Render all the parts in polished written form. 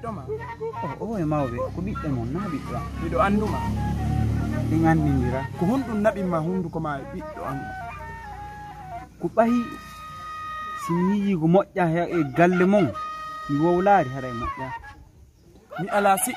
ɓiɗɗo ma o e mawɓe ko ɓiɗɗo mon na ɓiɗɗo am miɗo anduma ɗi gandidira ko honɗum naɓinma hunduko ma e ɓiɗɗo am ko ɓayi si mi yii ko moƴƴa e galle mon mi wowlaari haɗa e moƴƴa mi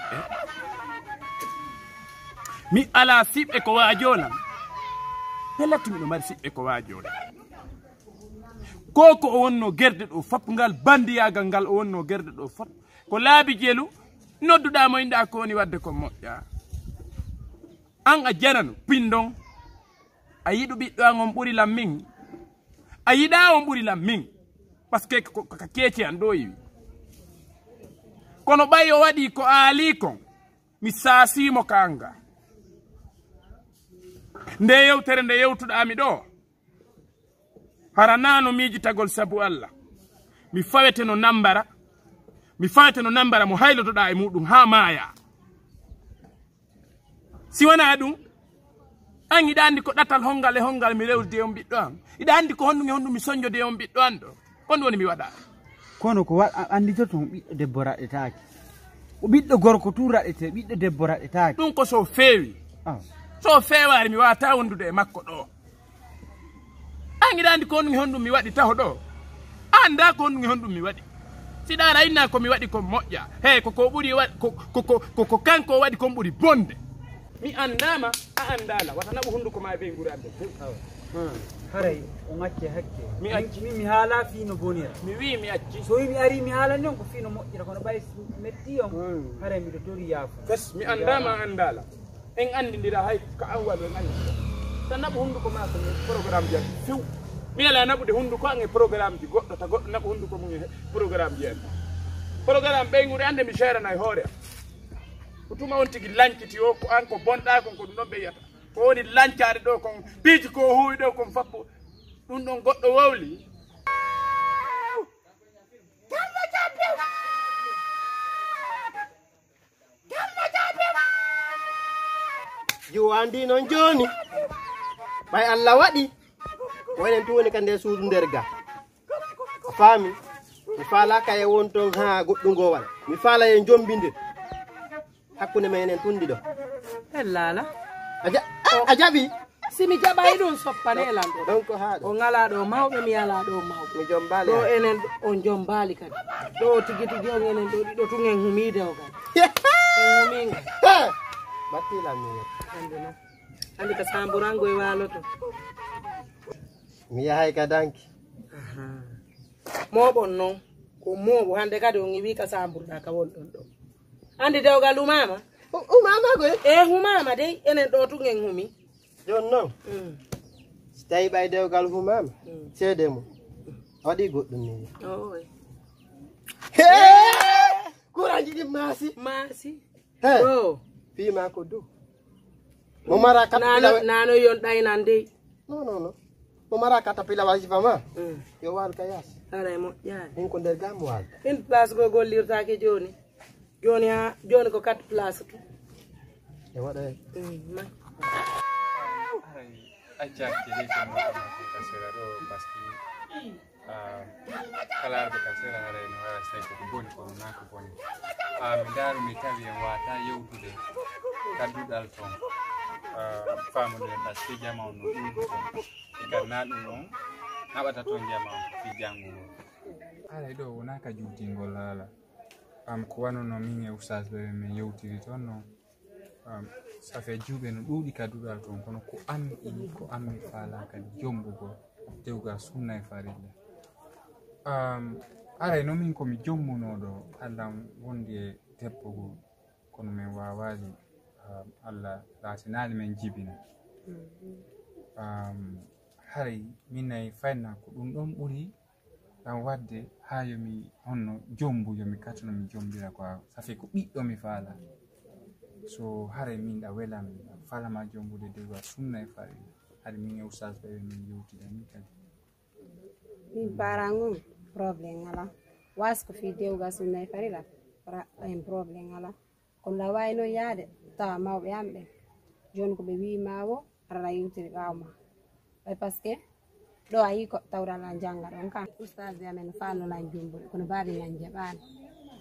ala siɓɓe ko waajolam pelati miɗo mari siɓɓe ko waajolam ko o wonno gerde ɗo fop ngal bandiyagal ngal o wonno gerde ɗo fop ko laabi jelu nodduɗa mo inɗa ko woni wadde ko moƴƴa an a janano pindon a yiɗu ɓiɗɗo an on ɓurilam min a yiɗa on ɓurilam min par ce que ka keeci an ɗo yiwi kono ɓay o waɗi ko aali kon mi saasimo kanga nde yewtere nde yewtuɗami ɗo hara nano miijitagol sabu Allah mi fawete no nambara mo haylotoɗa e muɗum ha maaya si wona ɗum an iɗa andi ko ɗatal hongal e hongal mi rewlde on ɓiɗɗo am iɗa andi ko honɗum e honɗum mi soñjode on ɓiɗɗo an ɗo honɗum woni mi waɗa kono ko andi to ɓiɗɗo debbo raɗetaki o ɓiɗɗo gorko tu raɗete ɓiɗɗo debbo raɗetaki ɗum ko so feewi so feewari mi wawata wondude e makko ɗo an iɗa andi ko honɗum e honɗum mi waɗi taho ɗo anda ko honɗum e honɗum mi waɗi siɗa rayna ko mi waɗi kon moƴƴa hey koko ɓuuri ko kanko waɗi kon ɓuuri bonde mi andama a andala wata naɓu hunduko ma be gurande haray o ŋacce hakke mi acci mi haala fiino bonira mi wi mi acci so mi ari mi haala non ko fiino moƴƴira kono ɓay metti on haray miɗo tori yaafo bes mi andama andala en andidira hay ko an waɗo en andi tan naɓu hunduko ma ko programme ji andi few mi ala naɓude hunduko an e programme ji goɗɗo ta goɗɗo naɓu hunduko mum e programme ji andi programme ɓeygude ande mi serana e hoore am ko tuma on tigi lanciti o ko an ko bonɗa kon ko ɗum ɗon ɓe yiyata ko woni lancade ɗo kon piiji ko huwi ɗo kon fappo ɗum ɗon goɗɗo wowli jo andi noon joni ɓay Allah waɗi wonen tu woni ka nde suudu nder ga a faami mi faalaka e won ton ha goɗɗungowal mi faala e jombindir hakkunde men en tundi ɗo lala a jaɓi simi jaɓay ɗum soppanelan ɗo donc haɗo o ngala ɗo mawɓe mi ala ɗo mawɓe mi jombali ɗo enen on jombali kadi ɗo tigi tigi on enen ɗo ɗiɗo tun en humide o kadi en huminga battilam mi andi noon andi ko samburango e waloto mi yahay ka danki moɓon noon ko moɓo hande kadi on wi ka samburɗa ka wonɗon ɗo andi dewgal umama umama koy e humama dey enen ɗo tun en humi joni noon so tawi ɓay dewgal humama seede mum waɗi goɗɗum ni kuraji ɗi maasi o fiima ko dow mo mara katapila nano yon ɗaynan dey non mo mara katapila wasifa ma yo wal ka yaas ara e moƴƴani en ko nder gam walda in place go gollirtake joni joni ko 4 place to e waɗa accaki dei ko kasera ɗo par ce que kalarɓe kasera haray no wara so tawi koko boni kono na ko boni mi daru mi tawi en wata yewtude kadduɗal toon famude par ce que jama on no ɗuɗi toon e kadi na ɗum ɗon naɓata toon jama on fi jangugol haray ɗo wona ka juutingol haala ko wanono min e oustas ɓe min yewtiri toon no ça fait juuɓe no ɗuuɗi kadduɗal toon kono ko ammi faala kadi jombugol dewgal sunna e farilla aray no min komi jommunoɗo allah wondi e debbo kono min wawaji Allah latinali men jibina haray min nayi fayna ko ɗum ɗon ɓuuri ɗan wadde ha yomi honno jombu yomi katano mi jombira ko ça fait ko ɓiɗɗo mi faala so haray min ɗa welami falama jombude dewgal sunna e farilla haɗa min e oustas ɓeɓe min yewtida ni kadi min parangol probléme ala wasko fi dewgal sunna e farilla en probléme ala kono la wawi noon yaade tawa mawɓe am ɓe joni koɓe wimawo arana yewtiri ɓawma ɓay par ce que ɗo a yi ko tawrala jangga ɗon kam oustage amen falnolan jombude kono baɗe men jaɓani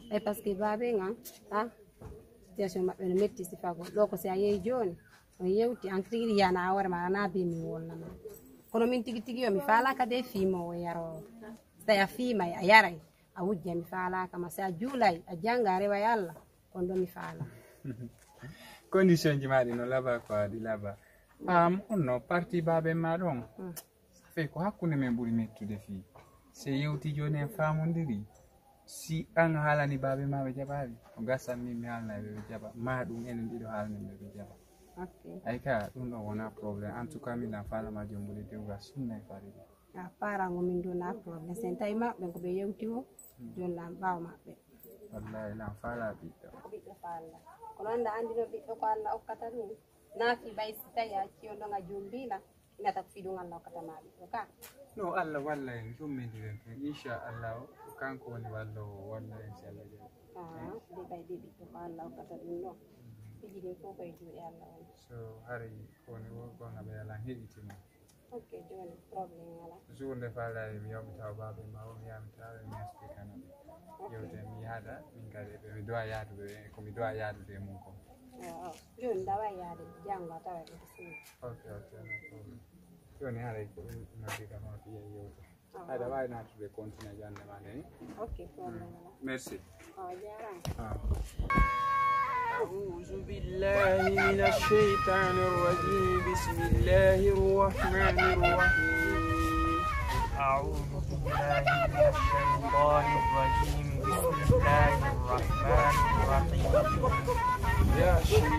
e parce que babe nga situation maɓɓe no metti sifago ɗo ko si a yehi joni on yewti an tigi yana a hoore ma na bi mi wolnama kono min tigi tigi yo mi falaka de fimowo yarowo so tawi a fiimay a yaray a wujja mi falaka ma si a juulay a janga a rewa Allah kon ɗo mi faala condition ji maɗi no laba ko aɗi laba onno parti babe ma ɗon safe ko hakkunde men ɓuuri mettude fi se yewti joni en famodiri si an haalani babe ma ɓe jaɓaɓe o gasan min mi haalnaɓe ɓe jaɓa ma ɗum enen ɗiɗo haalniɓe ɓe jaɓa ay ka ɗum ɗon wona probléme en tout cas miɗan falama jombuli dewga sunna e faride a parango min ɗo na probléme sen tawi maɓɓe ko ɓe yewti o joni lan ɓawa maɓɓe wallahi lan faala ɓiɗɗo ɓiɗɗo faalla kono anda andino ɓiɗɗo ko Allah hokkata ɗum naafi ɓay si tawi a acci on ɗon a jumbila inata ko fiɗum Allah hokkata ma ɓiɗɗo ka no Allah walla en jummediren ten inchallah kanko woni wallowo walla en si Allah jaɓi ɗi ɓay ɗi ɓiɗɗo ko Allah hokkata ɗum ɗon fiji ɗin fof koye juuɗe Allah on so haray kowoni gonga ɓe ala heɗitima ok joni probléme ala jour nde faalayi mi yawmitaw baɓe ma o mi yamitaw mi expliquana ɓe yewte mi yaada min kadi mi dowa yaadude komi dowa yaadude e mum ko joni dawa yaade janggo a tawa ɓe sini ok no problem joni haray ko ɗum noddiga ma fiya yewte hayda wawi natude continue jande ma nde ni ok probléme ala merci jarama أعوذ بالله من الشيطان الرجيم بسم الله الرحمن الرحيم أعوذ بالله من الشيطان الرجيم بسم الله الرحمن الرحيم ياسين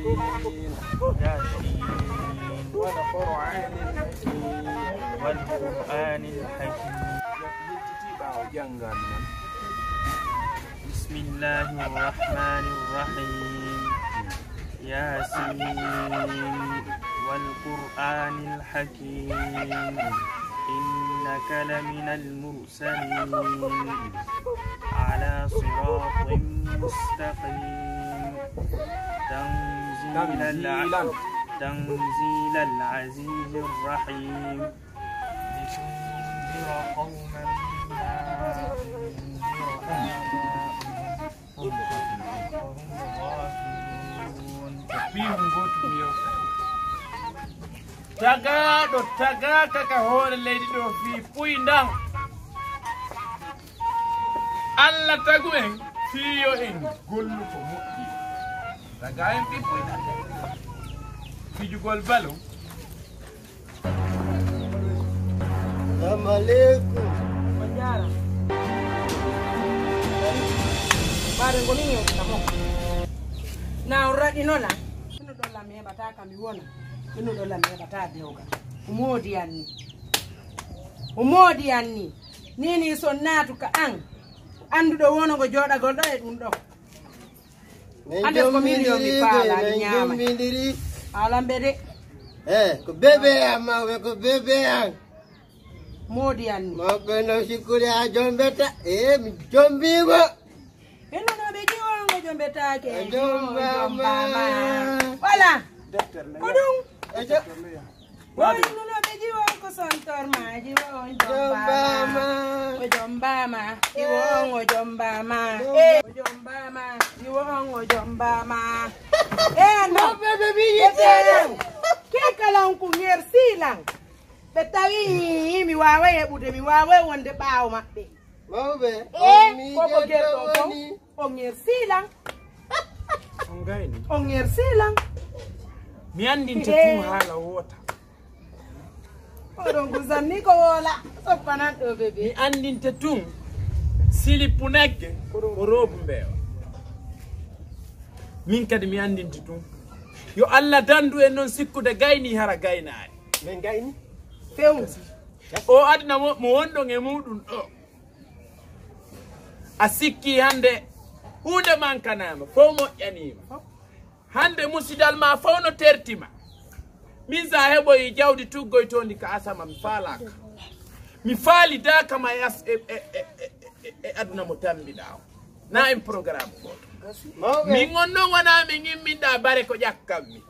والقرآن الحكيم بسم الله الرحمن الرحيم ياسين والقرآن الحكيم إنك لمن المرسلين على صراط مستقيم تنزيل العزيز الرحيم لتنذر قوما tagaɗo tagaka ka hoore leydi ɗo fi puyndam Allah tagu en fiyo en gollu ko moƴƴi taga en fi puyndam fijugol balo Assalamu alaikum Manjara. Bare ngoni nyo tamo. Na uradi nona. Kino dola me bataka miwona. Kino dola me bataka deuga. Umodi anni. Nini sonnatu ka an. Andudo wono go joda goldo e dum do. Ande ko milio mi fala nyama. Alambede. Ko bebe ama ko bebe an. Modi anni. Ma beno sikuri a jombeta mi jombiba. Beno no be jiwongo jombeta ke. Jombama. Wala. deftere Kodum. Wadi No be jiwongo sontor ma jiwon Jombama. Jombama. Jiwongo jombama. Jombama. Jiwongo jombama. No Bebe biyete. Ke kala ku nger silang. Betawi mi wawe e bude mi wawe wonde baaw mabbe. Mawbe. Ko bo gerto ko on nger silang. on gayni On nger silang. mi andinte tum haala wota Odon guzanni ko wola. Soppanan do mi bebe. andinte tum silipu nagge ko robu mbewa min kadi mi andinte tum yo Allah dandu en non sikkude gayni hara gaynani Men gayni. Fewu. o adna mo wonɗon e muɗum ɗo a sikki hande hunde mankanama fof moƴƴanima hande musidal ma fof no tertima min sa heɓoyi jawdi tuggoytondi ka asama mi falaka mi faali daka ma yas e aduna mo tambiɗa o na en programme goto Mawbe. min on noon wona min imminɗa bare ko ƴakkammi